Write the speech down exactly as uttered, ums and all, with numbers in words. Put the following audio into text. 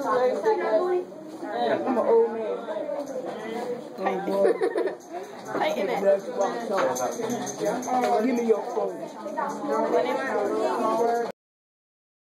I'm an old man. Taking it. Give me your phone.